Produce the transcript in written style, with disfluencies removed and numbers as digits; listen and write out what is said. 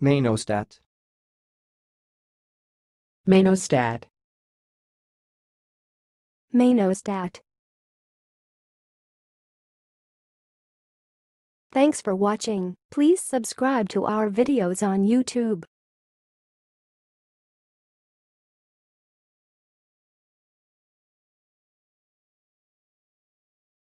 manostat, manostat, manostat. Thanks for watching. Please subscribe to our videos on YouTube.